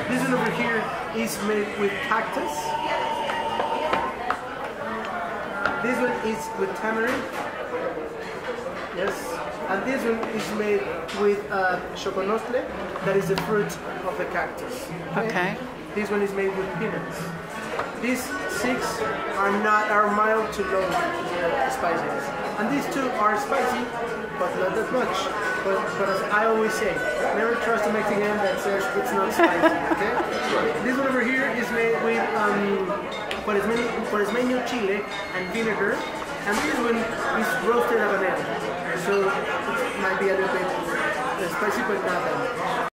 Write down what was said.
This one over here is made with cactus. This one is with tamarind. Yes. And this one is made with choconostle, that is the fruit of the cactus. Okay. This one is made with peanuts. These 6 are mild to low spiciness. And these 2 are spicy, but not that much. But as I always say, never trust a Mexican that says it's not spicy, okay? This one over here is made with Puertorriqueño chile and vinegar. And this one is roasted habanero. So it might be a little bit spicy, but not that much.